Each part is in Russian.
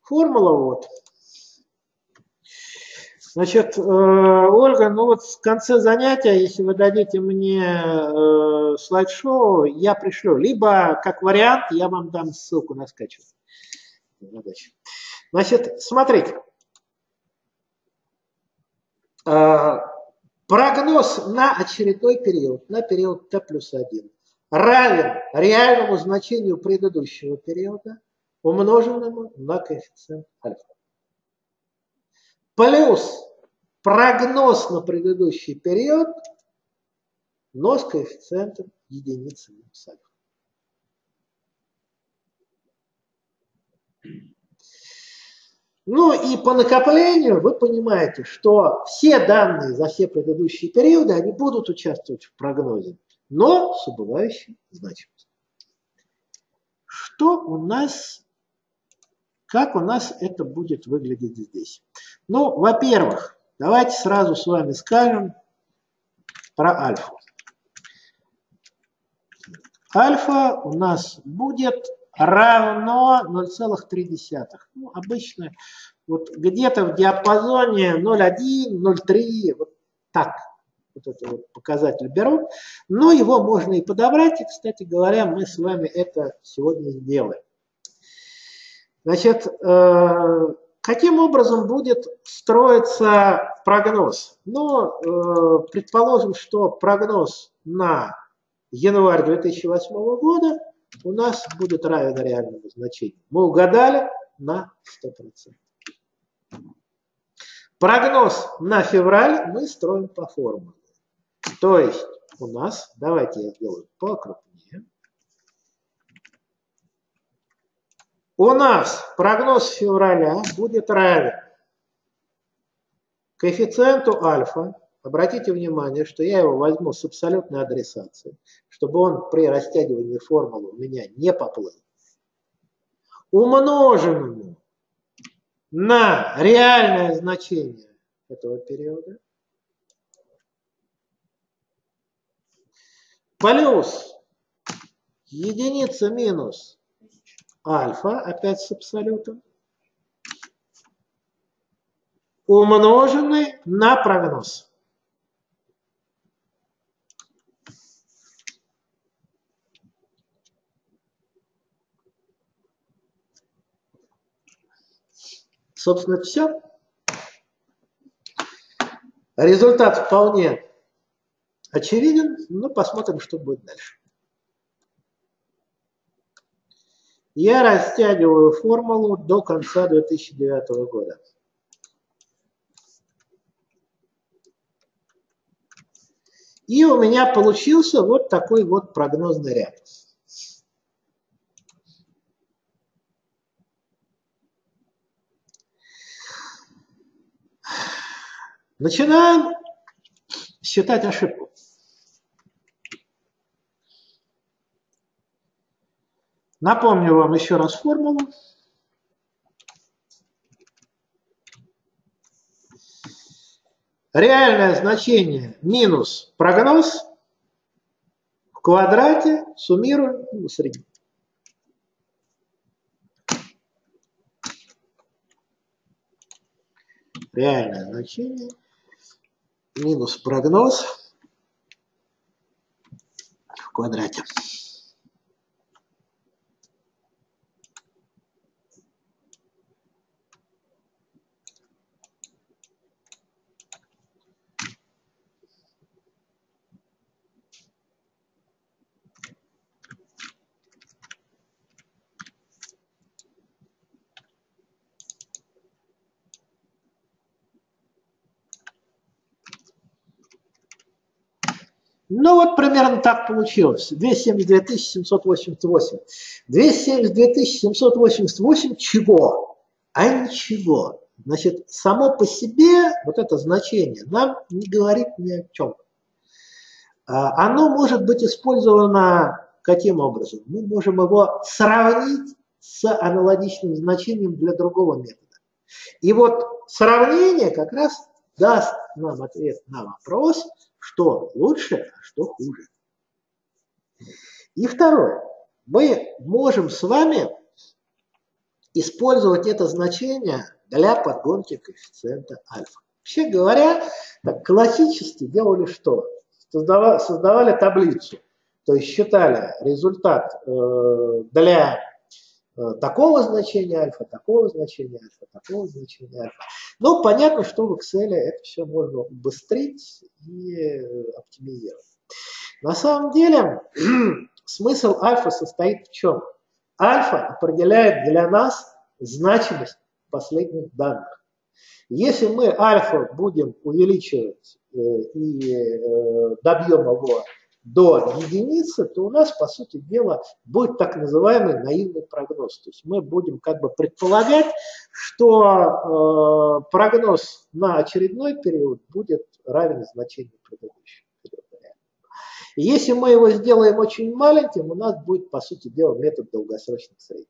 Формула вот. Значит, Ольга, ну вот в конце занятия, если вы дадите мне слайд-шоу, я пришлю. Либо, как вариант, я вам дам ссылку на скачивание. Значит, смотрите. Прогноз на очередной период, на период t+1, равен реальному значению предыдущего периода, умноженному на коэффициент альфа. Плюс прогноз на предыдущий период, но с коэффициентом единицы минус альфа. Ну и по накоплению вы понимаете, что все данные за все предыдущие периоды, они будут участвовать в прогнозе, но с убывающей значимостью. Что у нас, как у нас это будет выглядеть здесь? Ну, во-первых, давайте сразу с вами скажем про альфу. Альфа у нас будет равно 0,3. Ну, обычно вот где-то в диапазоне 0,1, 0,3, вот так. Вот это вот показатель беру. Но его можно и подобрать. И, кстати говоря, мы с вами это сегодня сделаем. Значит, каким образом будет строиться прогноз? Ну, предположим, что прогноз на январь 2008 года у нас будет равен реальному значению. Мы угадали на 100%. Прогноз на февраль мы строим по формуле. То есть у нас, давайте я сделаю покрупнее. У нас прогноз февраля будет равен коэффициенту альфа. Обратите внимание, что я его возьму с абсолютной адресацией, чтобы он при растягивании формулы у меня не поплыл. Умноженному на реальное значение этого периода плюс единица минус альфа, опять с абсолютом, умноженный на прогноз. Собственно, все. Результат вполне очевиден, но посмотрим, что будет дальше. Я растягиваю формулу до конца 2009 года. И у меня получился вот такой вот прогнозный ряд. Начинаем считать ошибку. Напомню вам еще раз формулу. Реальное значение минус прогноз в квадрате суммируем и усредним. Реальное значение минус прогноз в квадрате. Ну вот примерно так получилось. 272 788. 272 788 чего? А ничего. Значит, само по себе вот это значение нам не говорит ни о чем. Оно может быть использовано каким образом? Мы можем его сравнить с аналогичным значением для другого метода. И вот сравнение как раз даст нам ответ на вопрос, что лучше, а что хуже. И второе. Мы можем с вами использовать это значение для подгонки коэффициента альфа. Вообще говоря, так, классически делали что? Создавали таблицу, то есть считали результат для такого значения альфа, такого значения альфа, такого значения альфа. Но понятно, что в Excel это все можно убыстрить и оптимизировать. На самом деле смысл альфа состоит в чем? Альфа определяет для нас значимость последних данных. Если мы альфа будем увеличивать и добьем его до единицы, то у нас, по сути дела, будет так называемый наивный прогноз. То есть мы будем как бы предполагать, что прогноз на очередной период будет равен значению предыдущего периода. И если мы его сделаем очень маленьким, у нас будет, по сути дела, метод долгосрочных средних.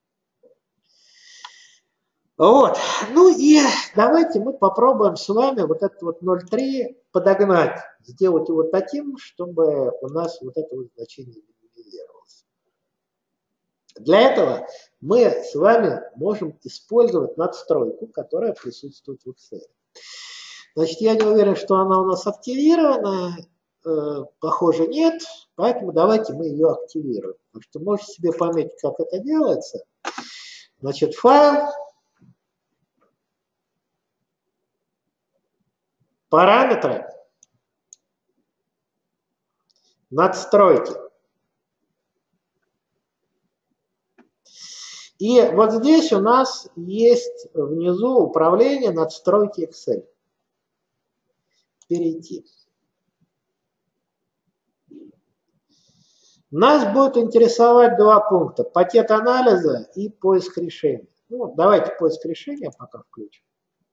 Вот. Ну и давайте мы попробуем с вами вот этот вот 0,3 подогнать, сделать его таким, чтобы у нас вот это вот значение минимизировалось. Для этого мы с вами можем использовать надстройку, которая присутствует в Excel. Значит, я не уверен, что она у нас активирована. Похоже, нет. Поэтому давайте мы ее активируем. Так что можете себе пометить, как это делается. Значит, файл. Параметры, надстройки. И вот здесь у нас есть внизу управление надстройки Excel. Перейти. Нас будет интересовать два пункта. Пакет анализа и поиск решения. Ну, давайте поиск решения пока включим.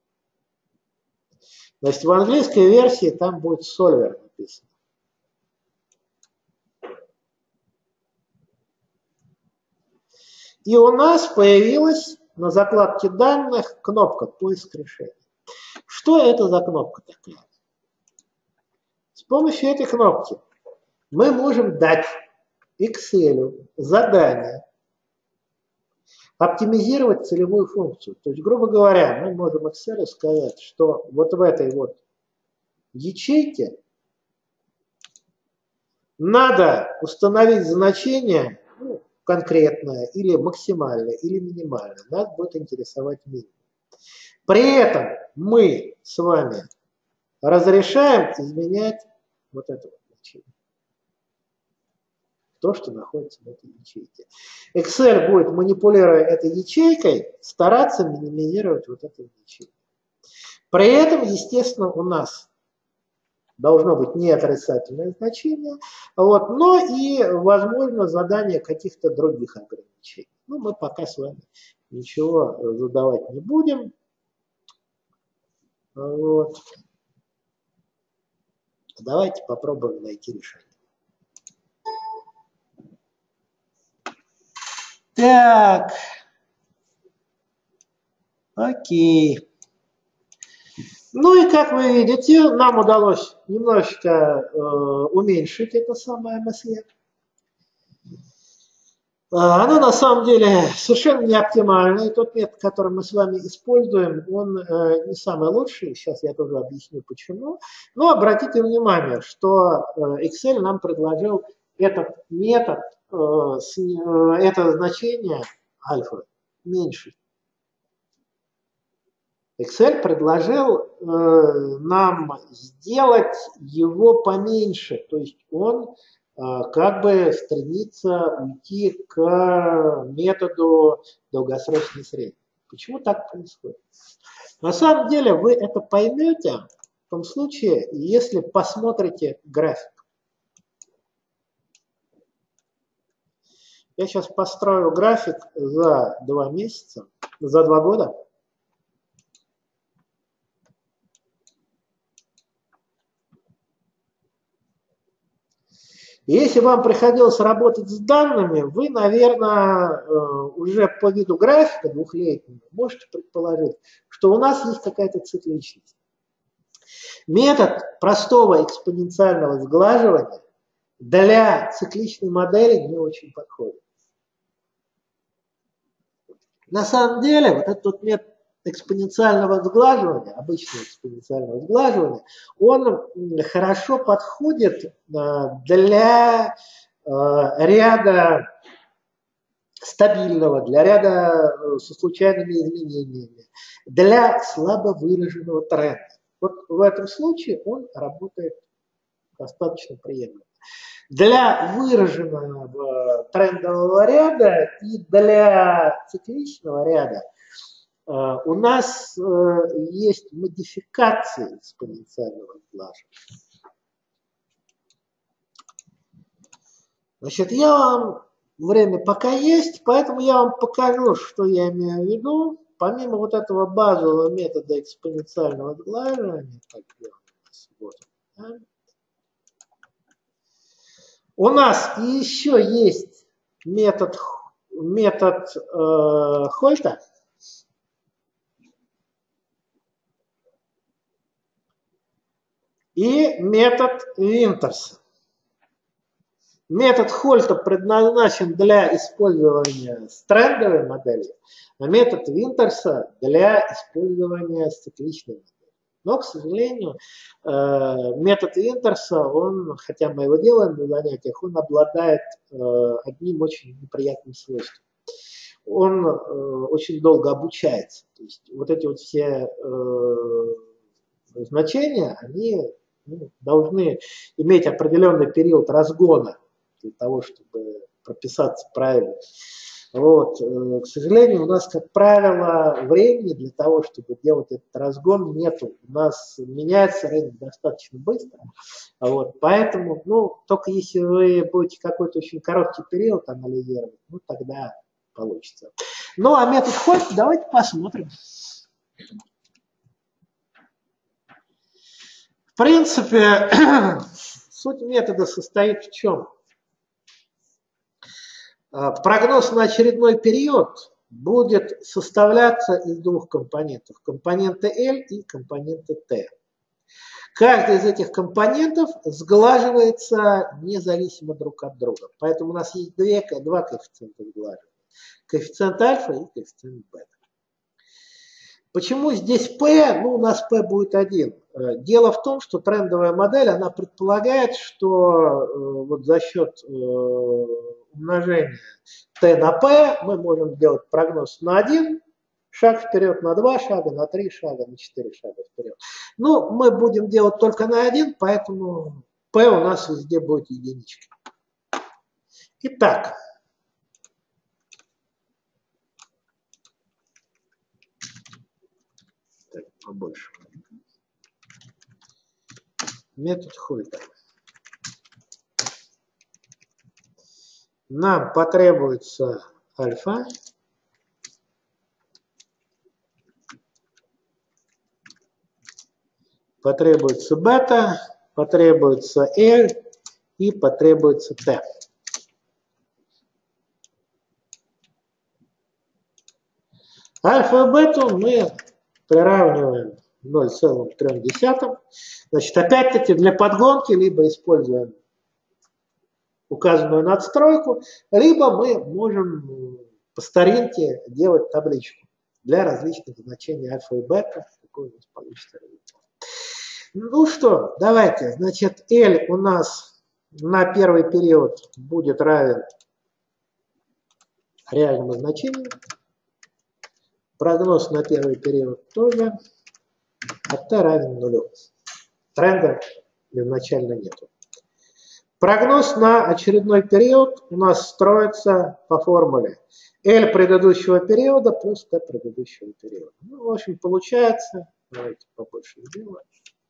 Значит, в английской версии там будет Solver написано. И у нас появилась на закладке данных кнопка «Поиск решений». Что это за кнопка такая? С помощью этой кнопки мы можем дать Excel задание оптимизировать целевую функцию. То есть, грубо говоря, мы можем Excel сказать, что вот в этой вот ячейке надо установить значение конкретное или максимальное, или минимальное. Нас будет интересовать минимум. При этом мы с вами разрешаем изменять вот это вот значение. То, что находится в этой ячейке. Excel будет, манипулируя этой ячейкой, стараться минимизировать вот эту ячейку. При этом, естественно, у нас должно быть не отрицательное значение, вот, но и, возможно, задание каких-то других ограничений. Ну, мы пока с вами ничего задавать не будем. Вот. Давайте попробуем найти решение. Так, окей. Ну и как вы видите, нам удалось немножечко уменьшить это самое MSE. Оно на самом деле совершенно не оптимально, и тот метод, который мы с вами используем, он не самый лучший, сейчас я тоже объясню почему. Но обратите внимание, что Excel нам предложил этот метод, это значение альфа меньше. Excel предложил нам сделать его поменьше, то есть он как бы стремится уйти к методу долгосрочной средней. Почему так происходит? На самом деле вы это поймете в том случае, если посмотрите график. Я сейчас построю график за 2 месяца, за 2 года. Если вам приходилось работать с данными, вы, наверное, уже по виду графика двухлетнего можете предположить, что у нас есть какая-то цикличность. Метод простого экспоненциального сглаживания для цикличной модели не очень подходит. На самом деле, вот этот метод экспоненциального сглаживания, обычного экспоненциального сглаживания, он хорошо подходит для ряда стабильного, для ряда со случайными изменениями, для слабо выраженного тренда. Вот в этом случае он работает достаточно приемлемо. Для выраженного трендового ряда и для цикличного ряда у нас есть модификации экспоненциального сглаживания. Значит, я вам время пока есть, поэтому я вам покажу, что я имею в виду. Помимо вот этого базового метода экспоненциального сглаживания, так, вот, да, у нас еще есть метод Хольта. И метод Винтерса. Метод Хольта предназначен для использования с трендовой моделью, а метод Винтерса для использования с цикличной моделью. Но, к сожалению, метод Винтерса, он, хотя мы его делаем на занятиях, он обладает одним очень неприятным свойством. Он очень долго обучается. То есть вот эти вот все значения, они должны иметь определенный период разгона для того, чтобы прописаться правильно. Вот. К сожалению, у нас, как правило, времени для того, чтобы делать этот разгон, нету. У нас меняется рынок достаточно быстро. Вот. Поэтому, только если вы будете какой-то очень короткий период анализировать, тогда получится. Ну, а метод Хольта давайте посмотрим. В принципе, суть метода состоит в чем? Прогноз на очередной период будет составляться из двух компонентов. Компонента L и компонента T. Каждый из этих компонентов сглаживается независимо друг от друга. Поэтому у нас есть два коэффициента сглаживания. Коэффициент альфа и коэффициент бета. Почему здесь P? У нас P будет 1. Дело в том, что трендовая модель, она предполагает, что вот за счет умножения T на P мы можем делать прогноз на 1 шаг вперед, на 2 шага, на 3 шага, на 4 шага вперед. Но мы будем делать только на 1, поэтому P у нас везде будет единичка. Итак. Побольше. Метод Хольта. Нам потребуется альфа. Потребуется бета. Потребуется L. И потребуется T. Альфа и бету мы приравниваем 0,3. Значит, опять-таки для подгонки либо используем указанную надстройку, либо мы можем по старинке делать табличку для различных значений альфа и бета. Какой у нас получится результат. Ну что, давайте. Значит, L у нас на первый период будет равен реальному значению. Прогноз на первый период тоже. А T равен 0. Тренда изначально нету. Прогноз на очередной период у нас строится по формуле L предыдущего периода плюс T предыдущего периода. В общем, получается, давайте побольше сделаем.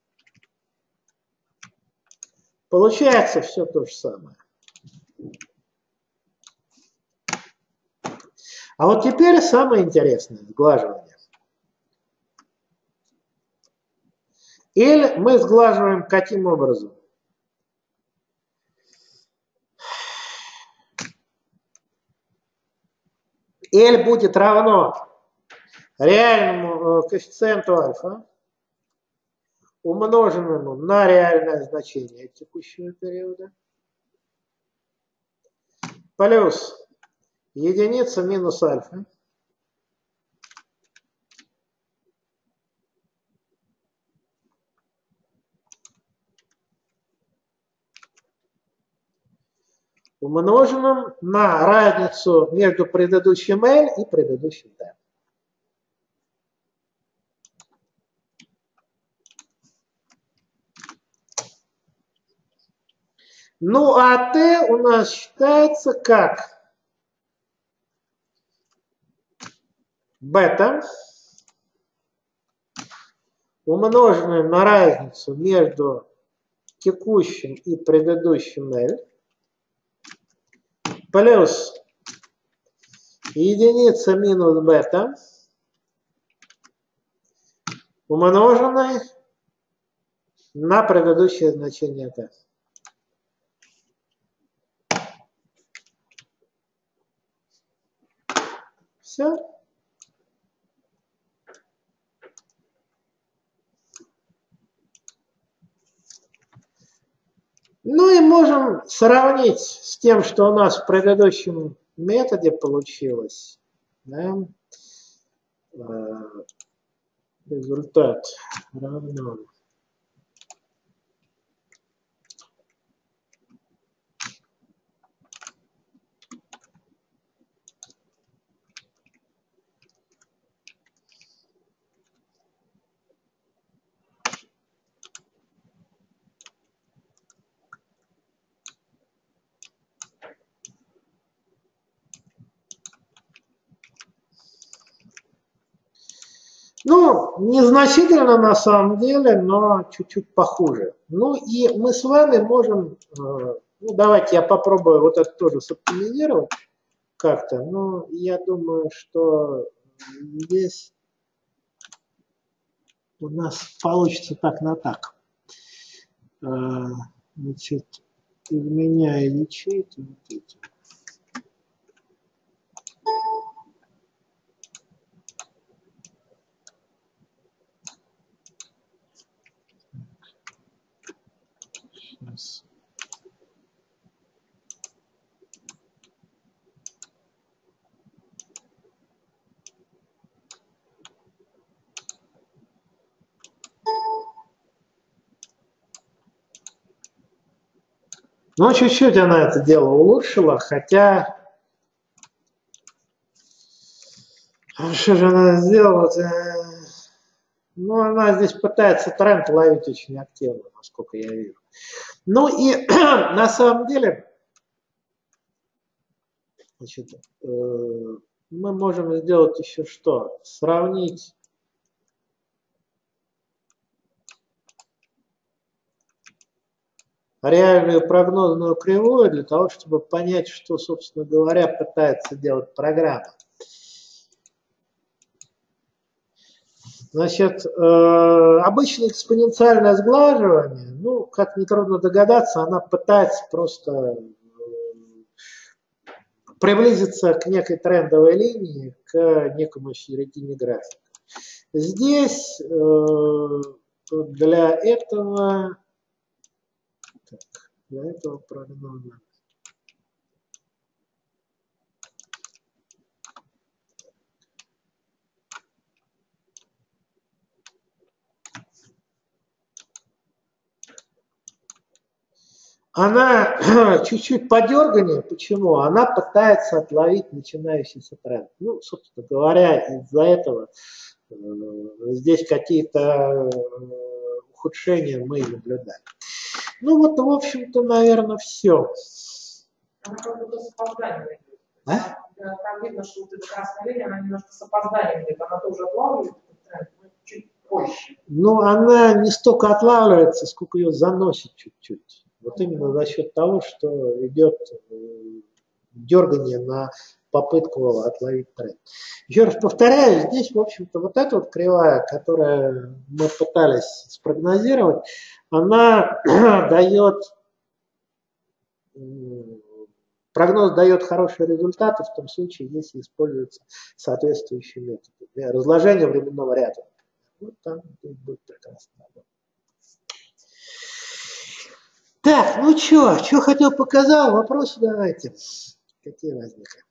Получается все то же самое. А вот теперь самое интересное сглаживание. L мы сглаживаем каким образом? L будет равно реальному коэффициенту альфа, умноженному на реальное значение текущего периода, плюс единица минус альфа, умноженным на разницу между предыдущим L и предыдущим T. Ну, а T у нас считается как бета, умноженное на разницу между текущим и предыдущим L, плюс единица минус бета, умноженное на предыдущее значение T. Все. Ну и можем сравнить с тем, что у нас в предыдущем методе получилось. Да? Результат равно. Ну, незначительно на самом деле, но чуть-чуть похуже. Ну и мы с вами можем, ну давайте я попробую вот это тоже соптимизировать как-то. Но я думаю, что здесь у нас получится так на так. Значит, изменяя ячейки вот эти. Сейчас. Ну, чуть-чуть она это дело улучшила, хотя... Что же она сделала? Ну, она здесь пытается тренд ловить очень активно, насколько я вижу. Ну и на самом деле, значит, мы можем сделать еще что? Сравнить реальную прогнозную кривую для того, чтобы понять, что, собственно говоря, пытается делать программа. Значит, обычное экспоненциальное сглаживание, ну, как нетрудно догадаться, она пытается просто приблизиться к некой трендовой линии, к некому середине графика. Здесь для этого прогноза она чуть-чуть подерганнее. Почему? Она пытается отловить начинающийся тренд. Ну, собственно говоря, из-за этого здесь какие-то ухудшения мы и наблюдаем. Ну вот, в общем-то, наверное, все. Она как будто с опозданием идет. Там видно, что вот эта красная линия, она немножко с опозданием идет. Она тоже отлавливает этот тренд, но чуть позже. Ну, она не столько отлавливается, сколько ее заносит чуть-чуть. Вот именно за счет того, что идет дергание на попытку отловить тренд. Еще раз повторяю, здесь, в общем-то, вот эта вот кривая, которую мы пытались спрогнозировать, она дает, прогноз дает хорошие результаты в том случае, если используются соответствующие методы. Для разложения временного ряда. Вот там будет прекрасно работать. Так, ну что хотел, показал, вопросы давайте. Какие возникли?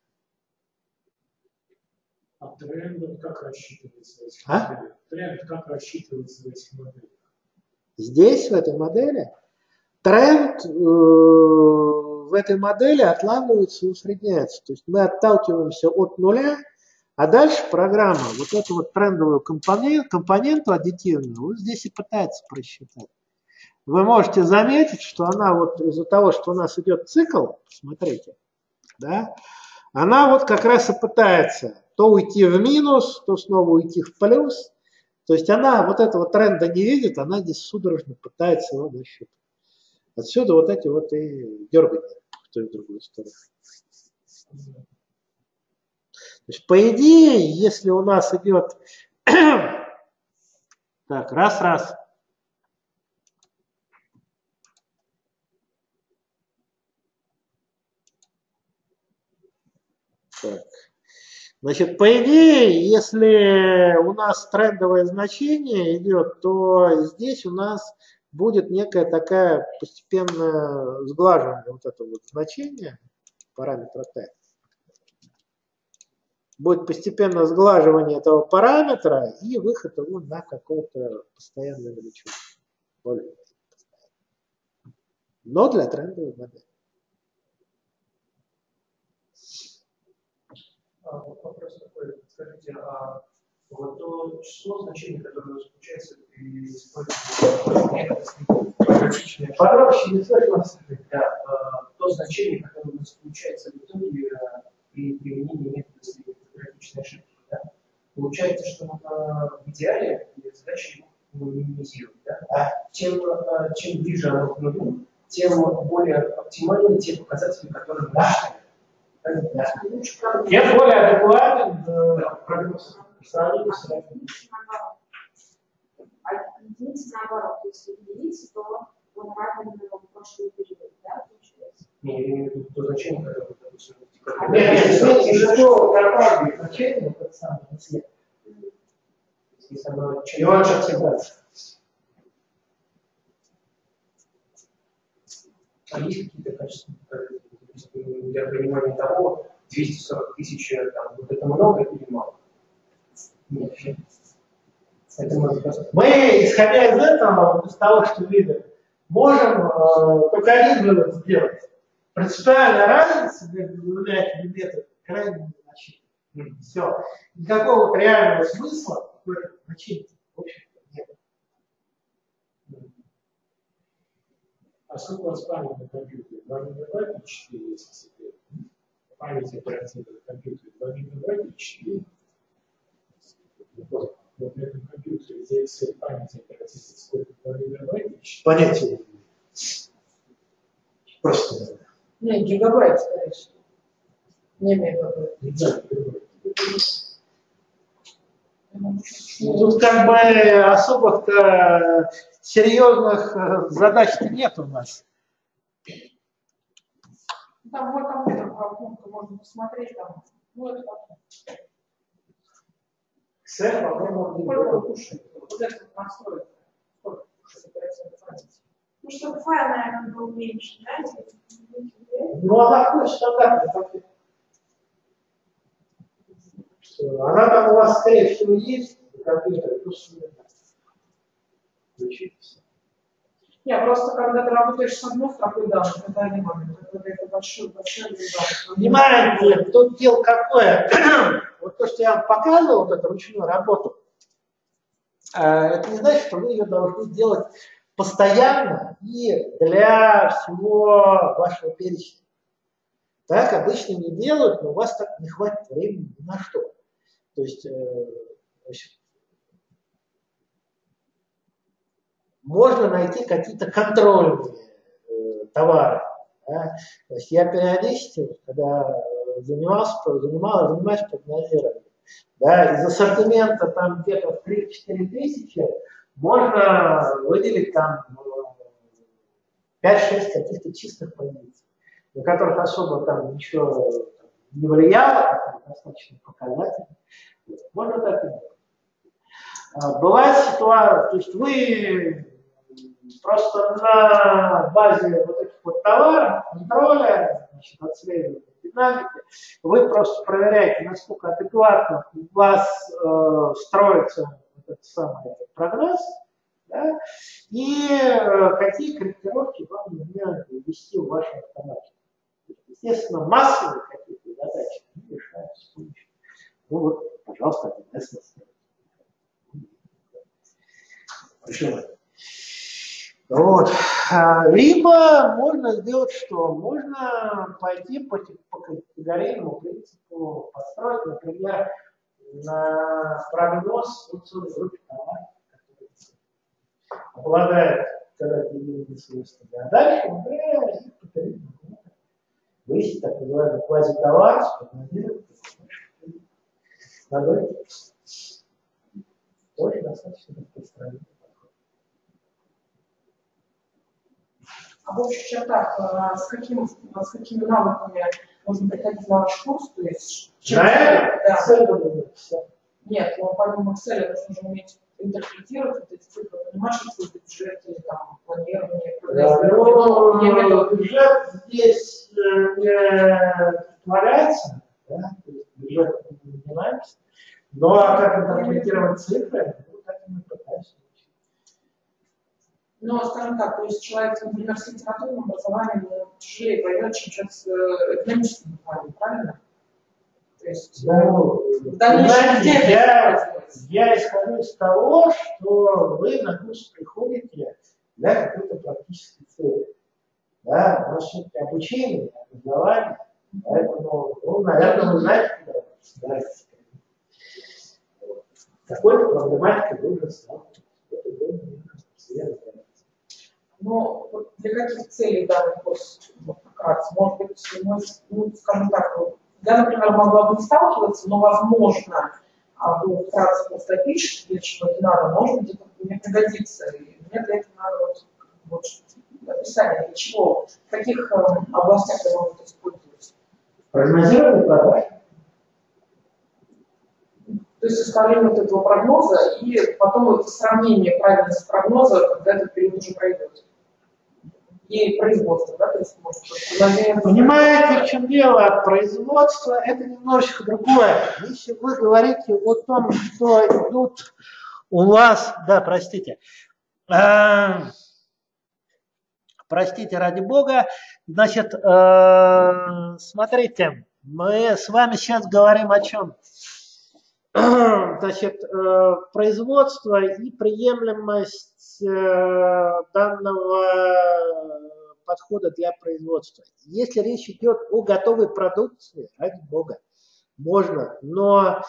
А тренд как рассчитывается в этих моделях? Тренд как рассчитывается в этих моделях? Здесь, в этой модели, тренд в этой модели отламываются и усредняются. То есть мы отталкиваемся от нуля, а дальше программа вот эту вот трендовую компоненту аддитивную вот здесь и пытается просчитать. Вы можете заметить, что она вот из-за того, что у нас идет цикл, смотрите, да, она вот как раз и пытается то уйти в минус, то снова уйти в плюс. То есть она вот этого тренда не видит, она здесь судорожно пытается его нащупать. Отсюда вот эти вот и дергания в ту и в другую сторону. То есть, по идее, если у нас идет так, раз. Так. Значит, по идее, если у нас трендовое значение идет, то здесь у нас будет некая такая постепенное сглаживание вот этого вот значения параметра t. Будет постепенное сглаживание этого параметра и выход его на какую-то постоянную величину. Но для трендовой модели. Вопрос такой, скажите, а вот то число значений, которое заключается при использовании различных попроще не слышно. То значение, которое у нас получается в итоге при применении метода среднеграфической ошибки, да? Получается, что в идеале задача его минимизировать. Да? Чем ближе оно к нулю, тем более оптимальны те показатели, которые мы считаем. Я более адекватен прогноз. Единица наоборот, если единица, то он равен прошлому периоду, да, получается? Не, я имею в виду то значение, которое, допустим, значение, это самое цвет. Если оно И он же всегда. А есть какие-то качественные показатели? Для понимания того, 240 тысяч, там, вот это много или мало? Нет. Мы, исходя из этого, из того, что видим, можем только один вывод сделать. Принципиальная разница между двумя этими методами крайне незначительна. Все. Никакого реального смысла в этом значении, в общем-то, нет. А сколько у вас памяти на компьютере? 2 мегабайта или 4, если секрет? Память оперативного компьютера 2 мегабайта или 4? Вот на этом компьютере здесь память оперативной сколько? 2 мегабайта или 4? Понятия не имею. Просто. Не, гигабайт, скорее всего. Не мегабайт. Тут как бы особых-то серьезных задач-то нет у нас. Там мой компьютер, кнопка, можно посмотреть там. Ну, это потом. Excel, по-моему, Сколько он кушает? Вот это настроить. Сколько кушает операционной памяти? Ну, чтобы файл, наверное, был меньше, да? Ну, она такой стандартный. Она там у вас, скорее всего, есть в компьютере, просто включитесь. Не, просто когда ты работаешь с одной строкой данных, это один момент. Когда это большой данных. Внимание, тут дело какое. Вот то, что я вам показывал, вот эту ручную работу, это не значит, что вы ее должны делать постоянно и для всего вашего перечня. Так обычно не делают, но у вас так не хватит времени ни на что. То есть, можно найти какие-то контрольные товары. Да? То есть я периодически, когда занимаюсь прогнозированием, да, из ассортимента там где-то в 3-4 тысячи можно выделить там 5-6 каких-то чистых позиций, на которых особо там ничего не влияло, достаточно показательно. Можно так и делать. Бывает ситуация, то есть вы просто на базе вот этих вот товаров, контроля, значит, отслеживания динамики, вы просто проверяете, насколько адекватно у вас строится этот самый прогноз, да, и какие корректировки вам нужно ввести в вашем автомате. естественно, массовые какие-то задачи решаются с помощью. Ну вот, пожалуйста, 1С настроить. Вот. Либо можно сделать что? Можно пойти по категорийному принципу, построить, например, на прогноз целой группе товаров, которые обладают когда-то свойствами. А дальше уже их повторить выяснить так называемый квазитовар, спрогнозировать, надо тоже достаточно распространенный подход. А в общих чертах, с какими навыками можно приходить на ваш курс? То есть, Нет, но помимо Excel нужно же уметь интерпретировать вот эти цифры, понимать, что это бюджет или там планирование, прогнозирование. Бюджет здесь не предполагается, да? Бюджет не занимаемся. Но как интерпретировать цифры, так и мы пытаемся. Но, скажем так, то есть человек, например, с литературным образованием тяжелее поймет, чем человек с экономическим образованием, правильно? То есть, в дальнейшем я исхожу из того, что вы на курс приходите для какой-то практической цели. Да, у нас все-таки обучение, образование, поэтому, ну, наверное, вы знаете, куда вы собираетесь. Какой-то проблематикой вы уже сталкиваетесь. Но для каких целей данный курс как раз? Может быть, ну, скажем так, я, например, могла бы не сталкиваться, но, возможно, вы вкратце просто пишете, для чего не надо, может быть, это мне пригодится. И мне для этого надо вот описание, для чего, в каких областях я могу это использовать. Прогнозирование продаж. То есть составление вот этого прогноза и потом это сравнение правильности прогноза, когда этот период уже пройдет. И производство, да, то есть может быть. Понимаете, в чем дело? Производство – это немножечко другое. Если вы говорите о том, что идут у вас, да, простите, простите ради бога, значит, смотрите, мы с вами сейчас говорим о чем? Значит, производство и приемлемость данного подхода для производства. Если речь идет о готовой продукции, ради бога, можно, но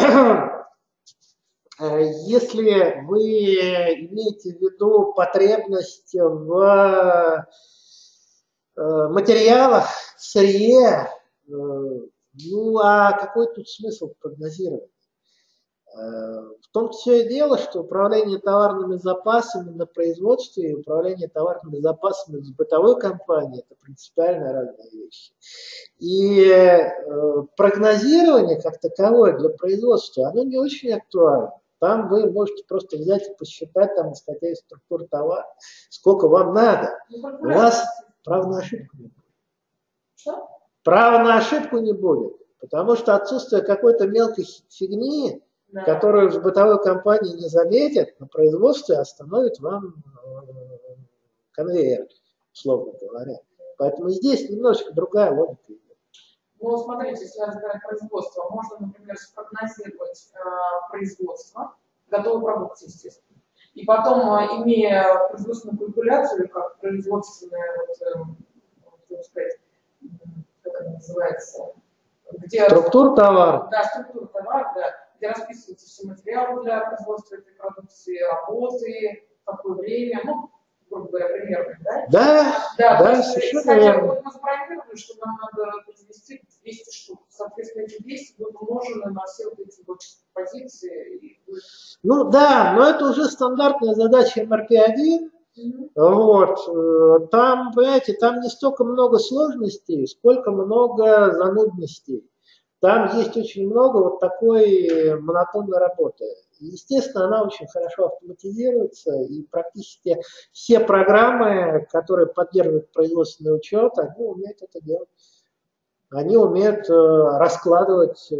если вы имеете в виду потребность в материалах, в сырье, ну а какой тут смысл прогнозировать? В том все и дело, что управление товарными запасами на производстве и управление товарными запасами в бытовой компании – это принципиально разные вещи. И прогнозирование как таковое для производства, оно не очень актуально. Там вы можете просто взять и посчитать, там, исходя из структуры товара, сколько вам надо. У вас права на ошибку не будет. Что? Права на ошибку не будет, потому что отсутствие какой-то мелкой фигни, да, которую в бытовой компании не заметят, на производстве остановит вам конвейер, условно говоря. Поэтому здесь немножечко другая логика идет. Ну, смотрите, если разбирать производство, можно, например, спрогнозировать производство готовой продукции, естественно. И потом, имея производственную калькуляцию, как производственная, вот, сказать, как она называется, где... Структура товара. Да, структура товара, да, где расписываются все материалы для производства этой продукции, работы, какое время, ну, грубо говоря, примерно, да? Да, совершенно верно. Вот мы запланировали, что нам надо произвести 200 штук. Соответственно, эти 200 будут умножены на все вот эти вот позиции. Ну да, но это уже стандартная задача МРК-1. Вот. Там, понимаете, там не столько много сложностей, сколько много занудностей. Там есть очень много вот такой монотонной работы. Естественно, она очень хорошо автоматизируется, и практически все программы, которые поддерживают производственный учет, они умеют это делать. Они умеют раскладывать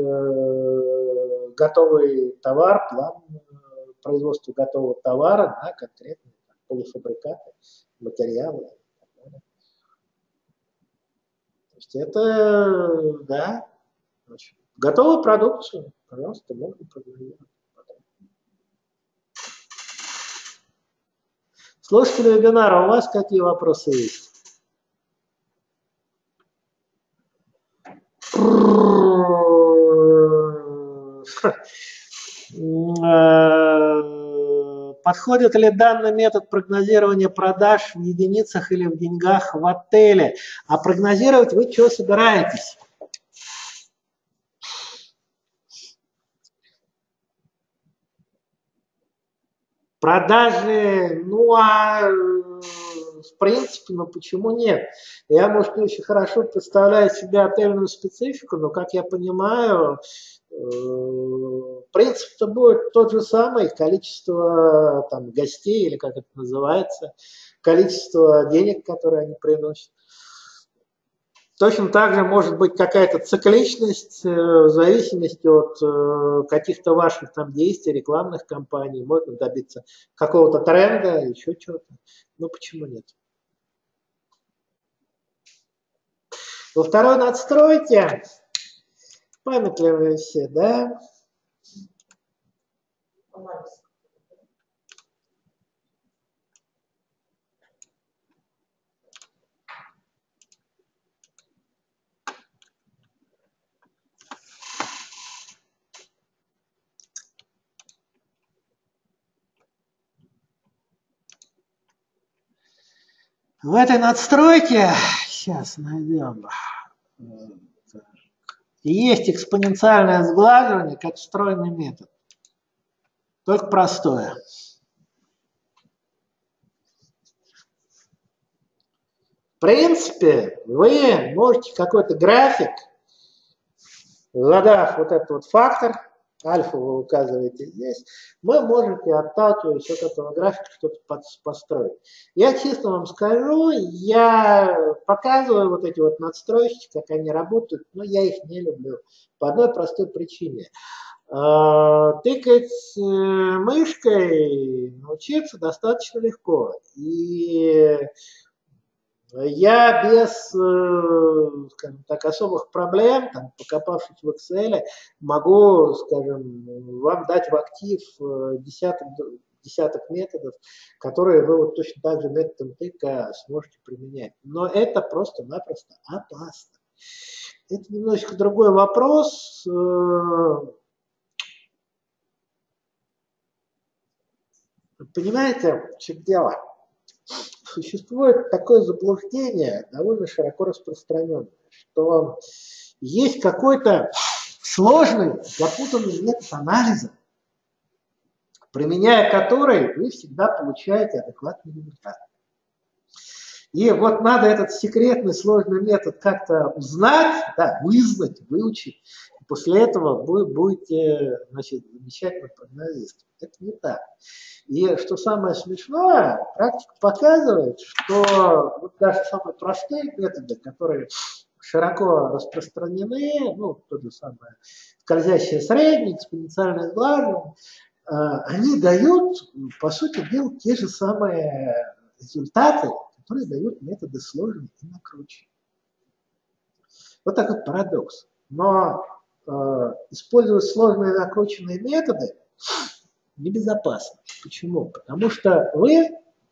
готовый товар, план производства готового товара на конкретные полуфабрикаты, материалы. есть это, да, значит, готовую продукцию, пожалуйста, можно прогнозировать. Слушатели вебинара, у вас какие вопросы есть? Подходит ли данный метод прогнозирования продаж в единицах или в деньгах в отеле? А прогнозировать вы что собираетесь? Продажи, в принципе, почему нет? Я, может, не очень хорошо представляю себе отельную специфику, но, как я понимаю, принцип-то будет тот же самый, количество там гостей, или как это называется, количество денег, которые они приносят. Точно так же может быть какая-то цикличность в зависимости от каких-то ваших там действий, рекламных кампаний. Можно добиться какого-то тренда, еще чего-то. Почему нет? Во второй надстройке, памятливые все, да? В этой надстройке, сейчас найдем, есть экспоненциальное сглаживание как встроенный метод, только простое. В принципе, вы можете какой-то график, задав вот этот вот фактор, альфа вы указываете здесь, вы можете, отталкиваясь от этого графика, что-то построить. Я честно вам скажу, я показываю вот эти вот надстройки, как они работают, но я их не люблю. По одной простой причине. Тыкать мышкой научиться достаточно легко. И я без, скажем так, особых проблем, там, покопавшись в Excel, могу, скажем, вам дать в актив десяток методов, которые вы вот точно так же методом тыка сможете применять. Но это просто-напросто опасно. Это немножечко другой вопрос. Понимаете, в чем дело? Существует такое заблуждение, довольно широко распространенное, что есть какой-то сложный, запутанный метод анализа, применяя который вы всегда получаете адекватный результат. И вот надо этот секретный сложный метод как-то узнать, да, вызнать, выучить. И после этого вы будете, значит, замечательным прогнозистом. Это не так. И что самое смешное, практика показывает, что вот даже самые простые методы, которые широко распространены, то же самое скользящее среднее, экспоненциальное сглаживание, они дают, по сути дела, те же самые результаты, которые дают методы сложные и накрученные. Вот такой парадокс. Но использовать сложные и накрученные методы небезопасно. Почему? Потому что вы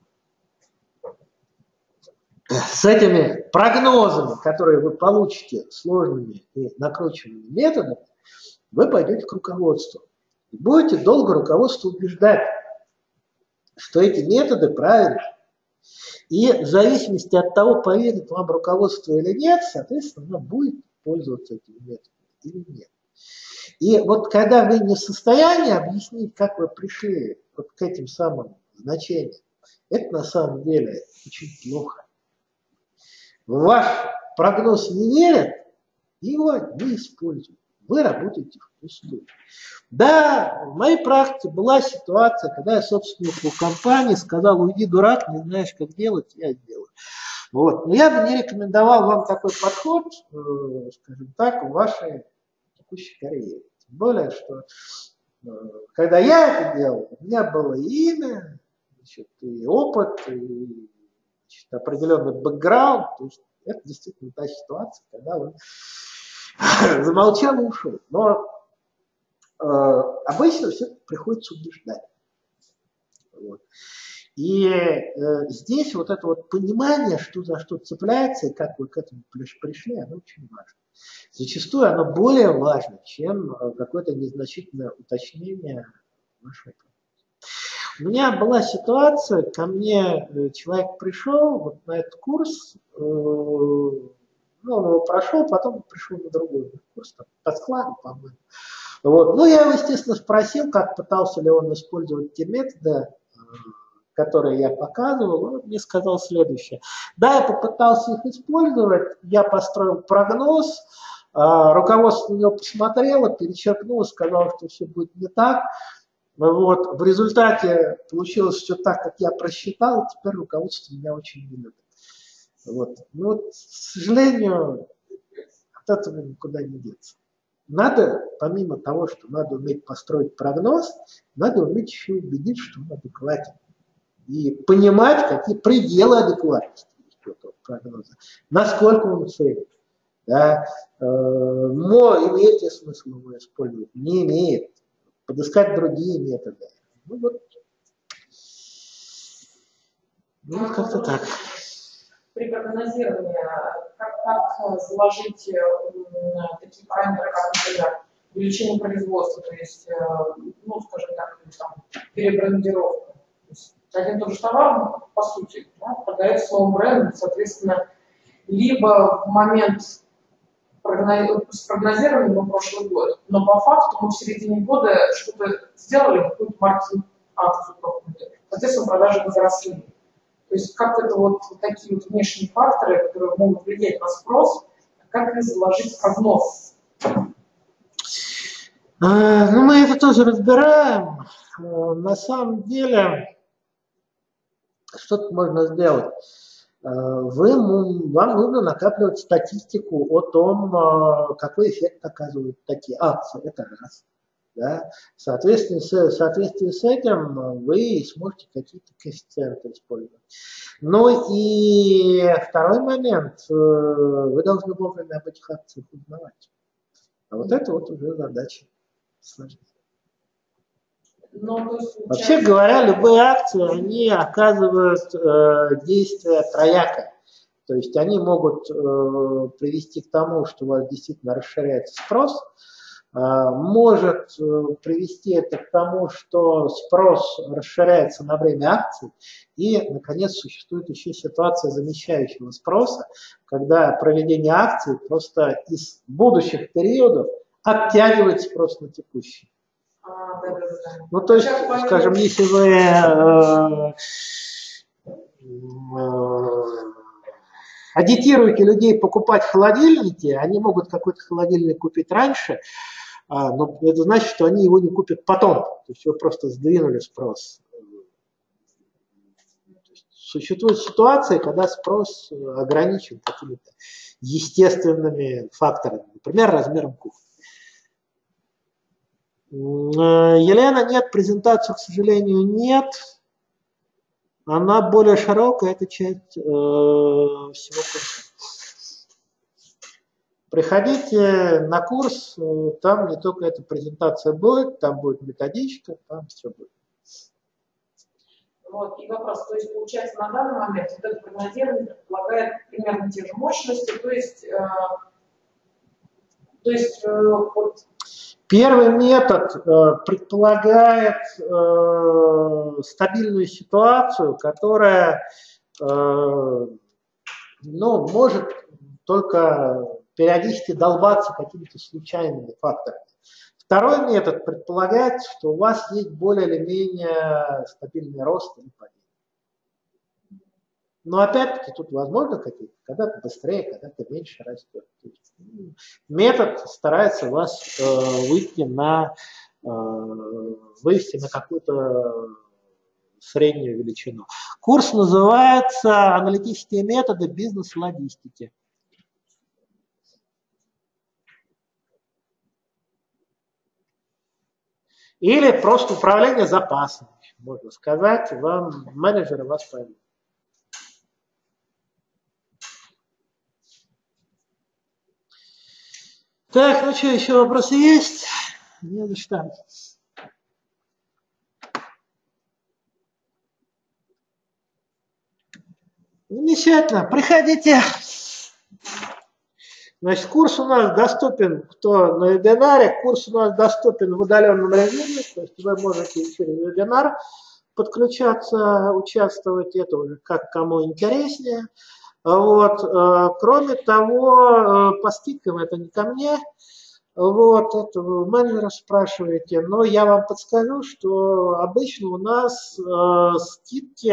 с этими прогнозами, которые вы получите сложными и накрученными методами, вы пойдете к руководству. И будете долго руководство убеждать, что эти методы правильные. И в зависимости от того, поверит вам руководство или нет, соответственно, оно будет пользоваться этими методами или нет. И вот когда вы не в состоянии объяснить, как вы пришли вот к этим самым значениям, это на самом деле очень плохо. В ваш прогноз не верят, его не используют. Вы работаете впустую. Да, в моей практике была ситуация, когда я собственнику компании сказал: уйди, дурак, не знаешь, как делать, я сделаю. Вот. Но я бы не рекомендовал вам такой подход, скажем так, в вашей текущей карьере. Тем более, что когда я это делал, у меня было и имя, значит, и опыт, и, значит, определенный бэкграунд. То есть Это действительно та ситуация, когда он замолчал и ушел. Но обычно все приходится убеждать. Вот. И здесь вот это вот понимание, что за что цепляется и как вы к этому пришли, оно очень важно. Зачастую оно более важно, чем какое-то незначительное уточнение вашего проблемы. У меня была ситуация, ко мне человек пришел вот на этот курс, ну, он его прошел, потом пришел на другой курс, там, по складу, по-моему. Вот. Ну, я его, естественно, спросил, как пытался ли он использовать те методы, которые я показывал. Он мне сказал следующее. Да, я попытался их использовать, я построил прогноз, руководство на него посмотрело, перечеркнуло, сказало, что все будет не так. Вот. В результате получилось все так, как я просчитал, теперь руководство меня очень не любит. Вот. Но, вот, к сожалению, от этого никуда не деться. Надо, помимо того, что надо уметь построить прогноз, надо уметь еще убедить, что он адекватен. И понимать, какие пределы адекватности этого прогноза, насколько он целен. Да? Имеет ли смысл его использовать? Не имеет. Подыскать другие методы. Ну вот. Ну, как-то так. При прогнозировании, как заложить такие параметры, как, например, увеличение производства, то есть, ну, скажем так, там, перебрендировка. То есть один и тот же товар, по сути, да, продается новым брендом, соответственно, либо в момент спрогнозировали на прошлый год, но по факту мы в середине года что-то сделали, какую-то маркетинг акцию какую-то, соответственно, продажи возросли. То есть как это вот такие вот внешние факторы, которые могут влиять на спрос, как их заложить в прогноз? Ну, мы это тоже разбираем. На самом деле, что тут можно сделать? Вам нужно накапливать статистику о том, какой эффект оказывают такие акции. Это раз. Да? В соответствии с этим вы сможете какие-то коэффициенты использовать. Ну и второй момент. Вы должны вовремя об этих акциях узнавать. А вот это вот уже задача сложнее. Вообще говоря, любые акции, они оказывают действие троякое. То есть они могут привести к тому, что у вас действительно расширяется спрос, может привести это к тому, что спрос расширяется на время акций, и, наконец, существует еще ситуация замещающего спроса, когда проведение акций просто из будущих периодов оттягивает спрос на текущий. Ну, то есть, скажем, если вы агитируете людей покупать холодильники, они могут какой-то холодильник купить раньше, но это значит, что они его не купят потом. То есть вы просто сдвинули спрос. Существуют ситуации, когда спрос ограничен какими-то естественными факторами, например, размером кухни. Елена, нет, презентацию, к сожалению, нет. Она более широкая, это часть всего курса. Приходите на курс, там не только эта презентация будет, там будет методичка, там все будет. Вот, и вопрос, то есть, получается, на данный момент вот это прогнозирование предполагает примерно те же мощности, то есть вот... Первый метод предполагает стабильную ситуацию, которая может только периодически долбаться какими-то случайными факторами. Второй метод предполагает, что у вас есть более или менее стабильный рост или падение. Но опять-таки тут возможно какие-то, когда-то быстрее, когда-то меньше растет. Метод старается вас вывести на какую-то среднюю величину. Курс называется «Аналитические методы бизнес-логистики». Или просто управление запасами, можно сказать, менеджеры вас поймут. Так, ну что, еще вопросы есть? Не за что. Замечательно, приходите. Значит, курс у нас доступен, кто на вебинаре, курс у нас доступен в удаленном режиме, то есть вы можете через вебинар подключаться, участвовать, это уже как кому интереснее. Вот. Кроме того, по скидкам это не ко мне, вот, это вы менеджера спрашиваете, но я вам подскажу, что обычно у нас скидки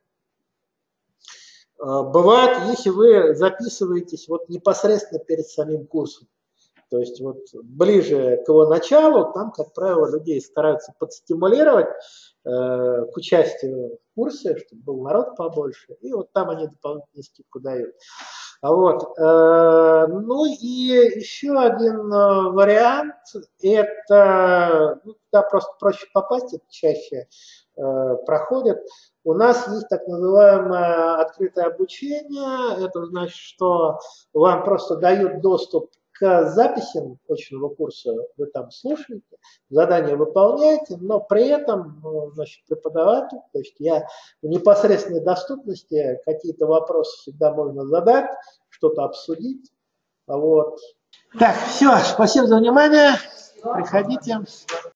бывают, если вы записываетесь вот непосредственно перед самим курсом. То есть вот ближе к его началу, там, как правило, людей стараются подстимулировать к участию в курсе, чтобы был народ побольше, и вот там они дополнительную скидку дают. Вот. Ну и еще один вариант, это, ну, туда просто проще попасть, это чаще проходит. У нас есть так называемое открытое обучение, это значит, что вам просто дают доступ к записям очного курса, вы там слушаете, задания выполняете, но при этом, значит, преподаватель, то есть я в непосредственной доступности, какие-то вопросы всегда можно задать, что-то обсудить. Вот. Так, все, спасибо за внимание, приходите.